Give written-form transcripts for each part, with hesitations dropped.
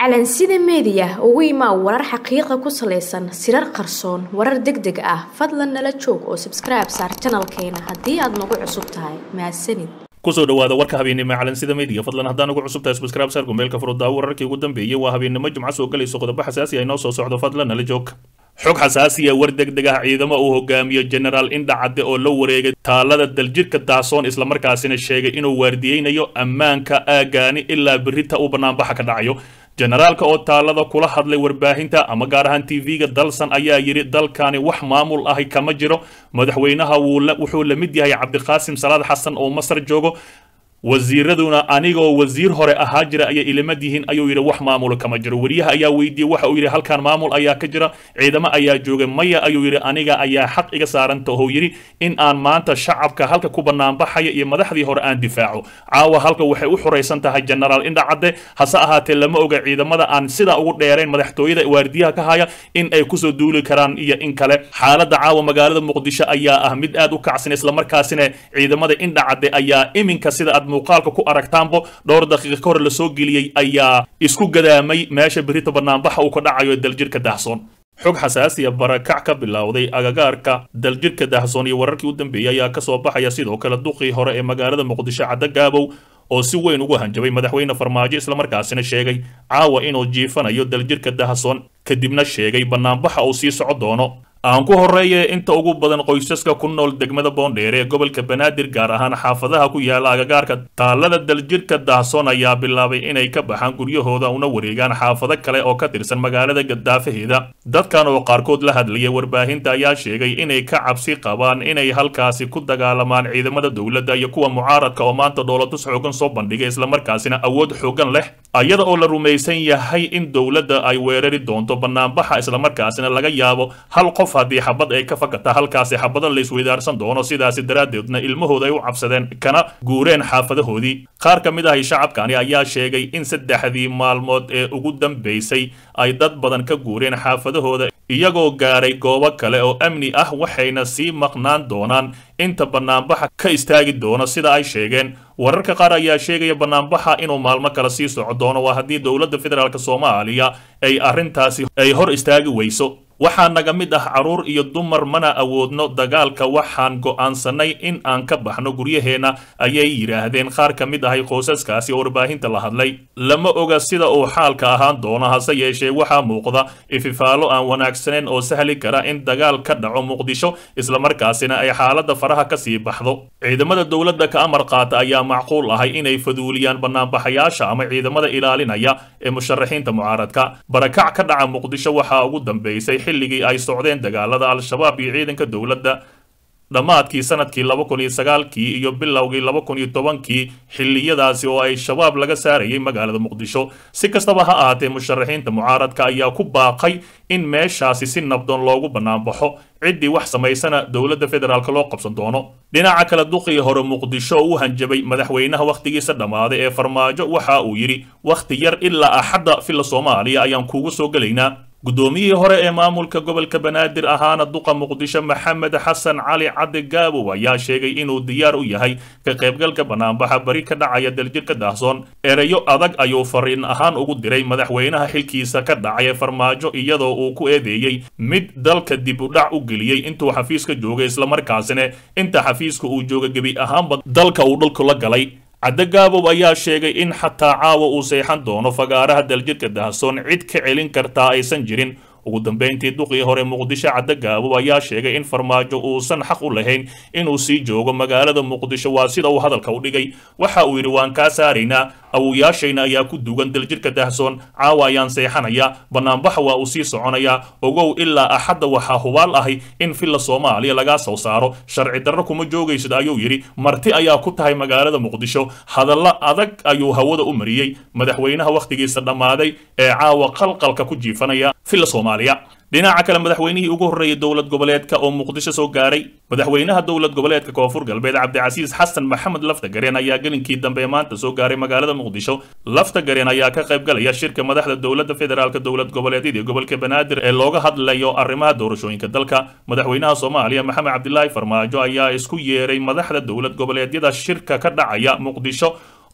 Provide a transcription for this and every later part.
calansida media ugu imaa warar xaqiiqa ku saleysan sirar qarsoon warar degdeg ah fadlan nala joog oo subscribe saar channelkeena haddii aad nagu cusub tahay mahadsanid kusoo dhawaada warka habeenimo calansida media fadlan haddaan ugu cusub tahay subscribe saar gmailka furudda wararkii ugu dambeeyay waa habeenimo jumco soo galayso qodobo xasaasi ah inoo soo socdo fadlan nala joog xog xasaasi ah war degdeg ah ciidamo uu hogaamiyo general Indha Cadde oo la wareegay taalada daljirka Daasoon isla markaasina sheegay inuu waardiyeynayo ammaanka aagaani ilaa birita uu banaanbaxa ka dhacayo generaalka oo taalada kula hadlay warbaahinta ama gaar ahaan TV-ga Dalsan ayaa yiri dalkani wax maamul ah kama jiro madaxweynaha wuxuu la mid yahay Cabdiqaasim Salaad Xasan oo Masar joogo wasiiraduna anigoo wasiir hore ahaa jira ayay ilimad yihiin ayuu yiri wax maamul kama jiro wariyaha ayaa weydiiyay waxa uu yiri halkan maamul ayaa ka jira ciidamo ayaa joogay maya ayuu yiri aniga ayaa xaq iga saaranta oo yiri in aan maanta shacabka halka ku banaan baxaya iyo madaxdii hore aan difaaco caawa halka waxay u xureysan tahay general Indha Cadde hase ahaatee lama oga ciidamada aan sida ugu dheereen madaxtooyada waardiyaha ka haya in ay ku soo duuli karaan iyo in kale xaaladda caawa magaalada Muqdisho ayaa ah mid aad u kacsan isla markaasina ciidamada Indha Cadde ayaa iminka sida muuqaalka ku aragtaanbo dhowr daqiiqo ka hor la soo geliyay ayaa isku gadaamay meesha birita banaanbaxa uu ka dhacayo daljirka Daasoon xog xasaasi ah barakac ka bilowday agagaarka daljirka Daasoon iyo wararkii u dambeeyay ayaa ka soo baxaya sidoo kale duqii hore ee magaalada Muqdisho Cadde Gaabow oo si weyn ugu hanjabay madaxweyne Farmaajo isla markaasina sheegay caawa inuu jiifanayo daljirka Daasoon kadibna sheegay banaanbaxa uu sii socon doono aan ku horeeyay inta ugu badan qoysaska ku nool degmada Boondheere ee gobolka Banaadir gaar ahaan xaafadaha ku yaala agagaarka taalada daljirka Daasoon ayaa bilaabay inay ka baxaan guryahooda una wareegaan xaafado kale oo ka tirsan magaalada Gadaafaheeda dadkan oo qaarkood la hadlayay warbaahinta ayaa sheegay inay ka cabsi qabaan inay halkaasi ku dagaalamaan ciidamada dawladda iyo kuwa mucaaradka oo maanta dowladda xoogan soo bandhigay isla markaasina awood xoogan leh ayada oo la rumaysan yahay in dawladda ay weerari doonto banaanbaxa isla markaasina laga yaabo hal qof haddii xabad ay ka fakata halkaasi xabada la isweydaarsan doono sidaasi daraadeedna ilmahooda ay u cabsadeen kana guureen xaafadahoodii qaar ka mid ah shacabkani ayaa sheegay in saddexdii maalmood ee ugu dambeysay ay dad badan ka guureen xaafadahooda iyagoo gaaray goobo kale oo amni ah waxayna sii maqnaan doonaan inta banaanbaxa ka istaagi doono sida ay sheegeen wararka qaar ayaa sheegaya banaanbaxa inuu maalmo kale sii socon doono waa haddii dowladda federaalka Soomaaliya ay arrintaasi ay hor istaagi weyso waxaa naga mid ah caruur iyo dumar mana awoodno dagaalka waxaan go'aansanay in aan ka baxno guryaheena ayay yiraahdeen qaar ka mid ah qoysaskaasi oo warbaahinta la hadlay lama oga sida uu xaalka ahaan doono hase yeeshee waxaa muuqda ififaalo aan wanaagsaneyn oo sahli kara in dagaal ka dhaco Muqdisho isla markaasina ay xaaladda faraha ka sii baxdo ciidamada dawladda ka amar qaata ayaa macquul ah inay faduuliyaan banaanbaxayaasha ama ciidamada ilaalinaya ee musharaxiinta mucaaradka barakac ka dhaca Muqdisho waxaa ugu dambeysay xilligii ay socdeen dagaalada al-shabaab iyo ciidanka dawladda dhamaadkii sanadkii 2009 iyo bilowgii 2010 xilliyadaasi oo ay shabaab laga saarayay magaalada Muqdisho si kastaba ha ahaatee musharaxiinta mucaaradka ayaa ku baaqay in meeshaasi si nabdoon loogu banaanbaxo ciddii wax samaysana dowladda federaalka loo qabsan doono dhinaca kale duqii hore Muqdisho uu hanjabay madaxweynaha waqtigiisa dhamaaday ee Farmaajo waxa uu yiri waqti yar ilaa axadda fil Soomaaliya ayaan kuugu soo galaynaa gudoomiyihii hore ee maamulka gobolka Banaadir ahaana duqa Muqdisho Maxamed Xasan Cali Cadde Gaabow ayaa sheegay inuu diyaar u yahay ka qaybgalka banaanbaxa bari ka dhacaya daljirka Daasoon erayo adag ayuu fariin ahaan ugu diray madaxweynaha xilkiisa ka dhacay Farmaajo iyadoo uu ku eedeeyay mid dalka dib u dhac u geliyay intuu xafiiska joogay isla markaasina inta xafiiska uu joogay gabi ahaanba dalka uu dhulka la galay Cadde Gaabow ayaa sheegay in xataa caawa uu seexan doono fagaaraha daljirka Daasoon cid ka celin karta aysan jirin ugu dambeyntii duqii hore Muqdisho Cadde Gaabow ayaa sheegay in Farmaajo uusan xaq u lahayn inuu sii joogo magaalada Muqdisho waa sida uu hadalka u dhigay waxa uu yiri waan ka saaraynaa awooyaashayna ayaa ku duugan daljirka Daasoon caawa ayaan seexanaya banaanbaxa waa uu sii soconaya ogow ilaa axadda waxa hubaal ahay in fil Soomaaliya laga soo saaro sharci darro kuma joogaysid ayuu yiri marti ayaa ku tahay magaalada Muqdisho hadalla adag ayuu hawada u mariyay madaxweynaha waqtigiisa dhamaaday ee caawa qalqalka ku jiifanaya fil Soomaaliya dhinaca kale madaxweynihii ugu horeeyay dowlad goboleedka oo Muqdisho soo gaaray madaxweynaha dowlad goboleedka Koonfur Galbeed Cabdicasiis Xasan Maxamed Laftagareen ayaa galinkii dambe maanta soo gaaray magaalada Muqdisho Laftagareen ayaa ka qayb galaya shirka madaxda dowladda federaalka dowlad goboleedyada gobolka Banaadir ee looga hadlayo arrimaha doorashooyinka dalka madaxweynaha Soomaaliya Maxamed Cabdullaahi Farmaajo ayaa isku yeeray madaxda dowlad goboleedyada shirka ka dhacaya Muqdisho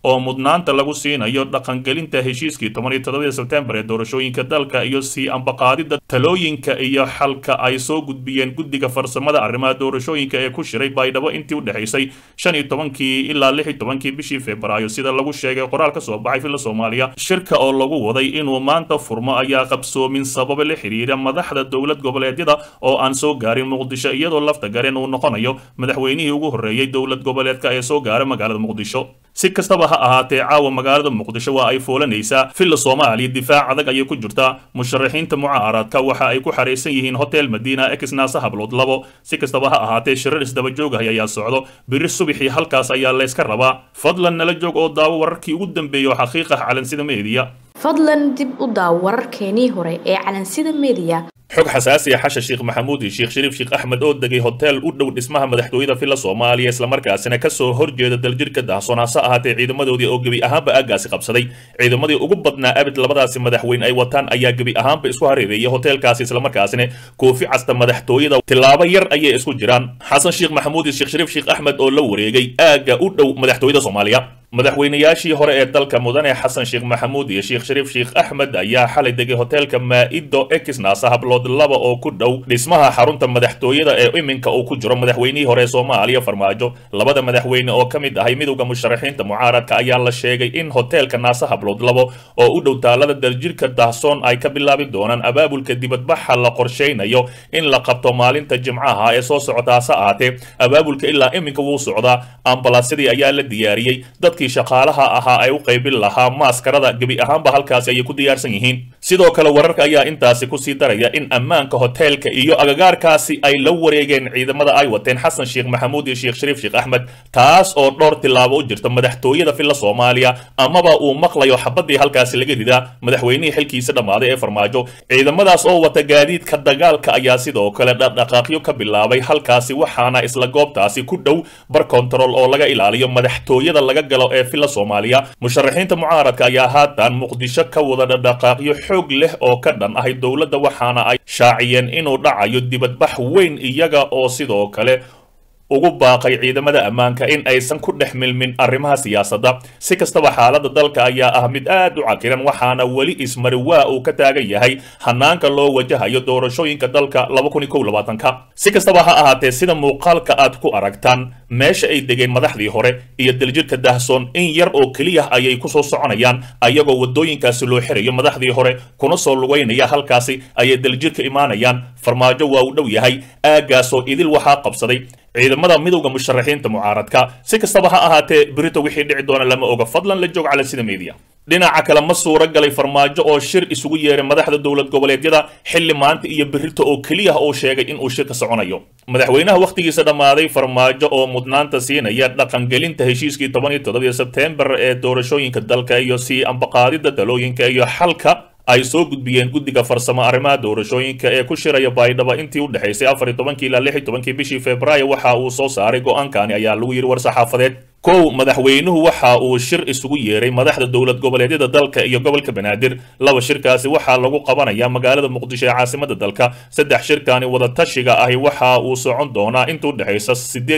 oo mudnaanta lagu siinayo dhaqangelinta heshiiskii 17 Sebtembar ee doorashooyinka dalka iyo sii ambaqaadida talooyinka iyo xalka ay soo gudbiyeen guddiga farsamada arrimaha doorashooyinka ee ku shiray Baydhabo intii u dhaxaysay 15 ilaa 16 bishii Febraayo sida lagu sheegay qoraal ka soo baxay filla Soomaaliya. Shirka oo lagu waday inuu maanta furmo ayaa qabsoomin sabab la xiriira madaxda dowlad goboleedyada oo aan soo gaarin Muqdisho iyadoo lafta gareen uu noqonayo madaxweynihii ugu horeeyay dowlad goboleedka ee soo gaaray magaalada Muqdisho. si kastaba ha ahaatee caawa magaalada Muqdisho waa ay foolanaysaa filla Soomaaliya difaac adag ayay ku jirtaa musharaxiinta mucaaradka waxa ay ku xareysan yihiin Hotel Madina X Naasa Hablood 2 si kastaba ha ahaatee shirar isdaba joog ah ayaa socdo biri subaxii halkaas ayaa la iska rabaa fadlan nala joog oo daawo wararkii ugu dambeeyay xaqiiqah calansida media fadlan dib u daawo wararkeenii hore ee calansida media xog xasaasi ah xasha Sheekh Maxamuud iyo Sheekh Shariif Sheekh Axmed oo degay hotel u dhow dhismaha madaxtooyada filla Soomaaliya isla markaasina ka soo horjeeda daljirka daahsoonaasa ahaatee ciidamadoodii oo gabi ahaanba aagaasi qabsaday ciidamadii ugu badnaa abid labadaasi madaxweyne ay wataan ayaa gabi ahaanba isku hareereeyay hotelkaasi isla markaasina koofi casta madaxtooyada tilaabo yar ayay isku jiraan xasan Sheekh Maxamuud iyo Sheekh Shariif Sheekh Axmed oo la wareegay aaga u dhow madaxtooyada Soomaaliya madaxweynayaashii hore ee dalka mudane xasan Sheekh Maxamuud iyo Sheekh Shariif Sheekh Axmed ayaa xalay degay hotelka Maido X Naasa Hablood 2 oo ku dhow dhismaha xarunta madaxtooyada ee iminka uu ku jiro madaxweynihii hore Soomaaliya Farmaajo labada madaxweyne oo kamid ahay midowga musharaxiinta mucaaradka ayaa la sheegay in hotelka Naasa Hablood 2 oo u dhow taalada daljirka daahsoon ay ka bilaabi doonaan abaabulka dibadbaxa la qorsheynayo in la qabto maalinta Jimcaha ee soo socota saacate abaabulka ilaa iminka wuu socdaa ambalaasadii ayaa la diyaariyay shaqaalaha ahaa ay u qaybin lahaa maskarada gabi ahaanba halkaas ay ku diyaarsan yihiin sidoo kale wararka ayaa intaasi ku sii daraya in ammaanka hotelka iyo agagaarkaasi ay la wareegeen ciidamada ay wateen xasan Sheekh Maxamuud iyo Sheekh Shariif Sheekh Axmed taas oo dhowr tilaabo u jirta madaxtooyada filla Soomaaliya amaba uu maqlayo xabadii halkaasi laga ridaa madaxweynihii xilkiisa dhamaaday ee Farmaajo ciidamadaas oo wata gaadiidka dagaalka ayaa sidoo kale dhaqaaqyo ka bilaabay halkaasi waxaana isla goobtaasi ku dhow bar control oo laga ilaaliyo madaxtooyada laga galo ee filla Soomaaliya musharaxiinta mucaaradka ayaa haatan Muqdisho ka wada dhaqaaqyo xoog leh oo ka dhan ah dawladda waxaana ay shaaciyeen inuu dhacayo dibadbax weyn iyaga oo sidoo kale ugu baaqay ciidamada ammaanka in aysan ku dhex milmin arrimaha siyaasadda si kastaba xaaladda dalka ayaa ah mid aad u cakiran waxaana wali ismari waa uu ka taagan yahay hanaanka loo wajahayo doorashooyinka dalka 2021 si kastaba ha ahaatee sida muuqaalka aad ku aragtaan meesha ay degeen madaxdii hore iyo daljirka daahsoon in yar oo kaliya ayay ku soo soconayaan ayagoo wadooyinkaasi loo xirayo madaxdii hore kuna soo lugaynaya halkaasi ayay daljirka imaanayaan Farmaajo waa uu dhow yahay aagaasoo idil waxaa qabsaday ciidamada midowga musharaxiinta mucaaradka si kastaba ha ahaatee berito wixii dhici doona lama oga fadlan la joog calansida media dhinaca kale ma suura galay Farmaajo oo shir isugu yeeray madaxda dowlad goboleedyada xilli maanta iyo berito oo kaliya oo sheegay in uu shirka soconayo madaxweynaha waqtigiisa dhamaaday Farmaajo oo mudnaanta siinaya dhaqangelinta heshiiskii 17 Sebtembar ee doorashooyinka dalka iyo sii ambaqaadida talooyinka iyo xalka ay soo gudbiyeen guddiga farsamo arrimaha doorashooyinka ee ku shiraya Baydhabo intii u dhaxaysay 14 ilaa 16 bishii Febraayo waxa uu soo saaray go'aankani ayaa lagu yiri war saxaafadeed kow madaxweynuhu waxa uu shir isugu yeeray madaxda dowlad goboleedyada dalka iyo gobolka Banaadir laba shirkaasi waxa lagu qabanayaa magaalada Muqdisho ee caasimadda dalka saddex shirkani wada tashiga ahi waxa uu socon doonaa intii u dhaxaysa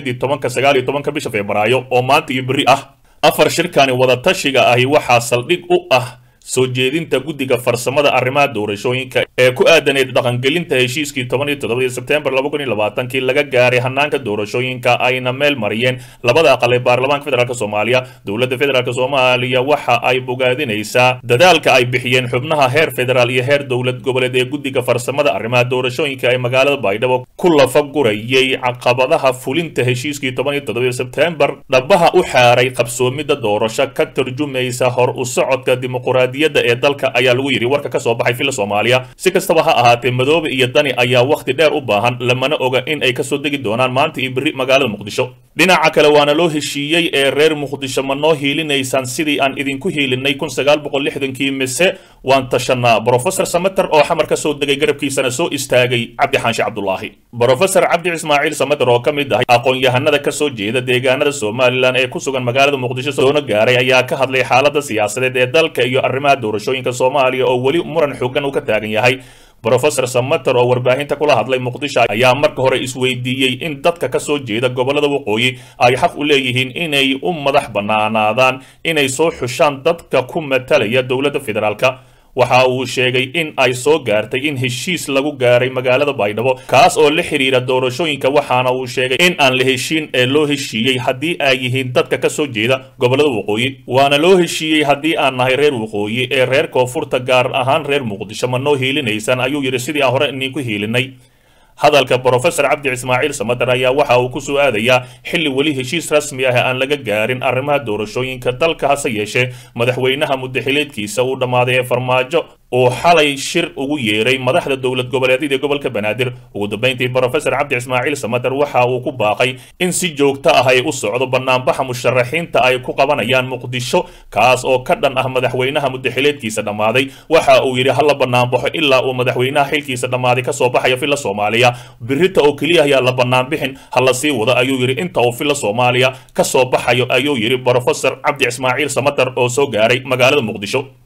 18-19 bisha Febraayo oo maanta iyo bari ah afar shirkani wada tashiga ahi waxa saldhig u ah soo jeedinta guddiga farsamada arrimaha doorashooyinka ee ku aadaneed dhaqangelinta heshiiskii 17 Sebtembar 2020 laga gaaray hanaanka doorashooyinka ayna meel mariyeen labada aqal ee baarlamaanka federaalka Soomaaliya dowladda federaalka Soomaaliya waxa ay bogaadinaysaa dadaalka ay bixiyeen xubnaha heer federaal iyo heer dowlad goboleed ee guddiga farsamada arrimaha doorashooyinka ee magaalada Baydhabo ku lafagurayay caqabadaha fulinta heshiiskii 17 Sebtembar dhabaha u xaaray qabsoomida doorasho ka tarjumaysa hor u socodka dimuqraadiyadda ee dalka ayaa lagu yiri warka ka soo baxay filla Soomaaliya si kastaba ha ahaatee Madoobe iyo Dani ayaa waqti dheer u baahan lamana oga in ay ka soo degi doonaan maanta iyo bari magaalada Muqdisho dhinaca kale waana loo heshiiyay ee reer Muqdisho ma noo hiilinaysan sidii aan idinku hiilinay 1960kii mise waan tashanaa Professor Samatar oo xamar ka soo degay garabkiisana soo istaagay Cabdi Xaashi Cabdullaahi Professor Cabdi Ismaaciil Samatar oo kamid ah aqoon-yahanada ka soo jeeda deegaanada Soomaaliland ee ku sugan magaalada Muqdisho soo gaaray ayaa ka hadlay xaaladda siyaasadeed ee dalka iyo arrimaha doorashooyinka Soomaaliya oo wali muran xooggan uu ka taagan yahay Professor Samatar oo warbaahinta kula hadlay Muqdisho ayaa marka hore isweydiiyay in dadka ka soo jeeda gobolada waqooyi ay xaq u leeyihiin inay u madax bannaanaadaan inay soo xushaan dadka ku matalaya dowladda federaalka. waxa uu sheegay in ay soo gaartay in heshiis lagu gaaray magaalada Baydhabo kaas oo la xiriira doorashooyinka waxaana uu sheegay in aan la heshiin ee loo heshiiyay haddii ay yihiin dadka ka soo jeeda gobolada waqooyi waana loo heshiiyay haddii aan nahay reer waqooyi ee reer koonfurta gaar ahaan reer Muqdisho ma noo hiilinaysan ayuu yiri sidii hore inii ku hiilinay hadalka Professor Cabdi Ismaaciil Samatar ayaa waxa uu ku soo aadayaa xilli wali heshiis rasmi ah aan laga gaarin arrimaha doorashooyinka dalka hase yeeshee madaxweynaha muddaxileedkiisa uu dhamaaday ee Farmaajo oo xalay shir ugu yeeray madaxda dowlad goboleedyada gobolka Banaadir ugu dambeyntii Professor Cabdi Ismaaciil Samatar waxa uu ku baaqay in si joogto ah ay u socdo banaanbaxa musharaxiinta ay ku qabanayaan Muqdisho kaas oo ka dhan ah madaxweynaha muddaxileedkiisa dhamaaday waxa uu yiri hal banaanbaxo ilaa uu madaxweynaha xilkiisa dhamaaday ka soo baxayo filla Soomaaliya birita oo kaliya ayaa la banaanbixin hal la sii wada ayuu yiri inta uu filla Soomaaliya ka soo baxayo ayuu yiri Professor Cabdi Ismaaciil Samatar oo soo gaaray magaalada Muqdisho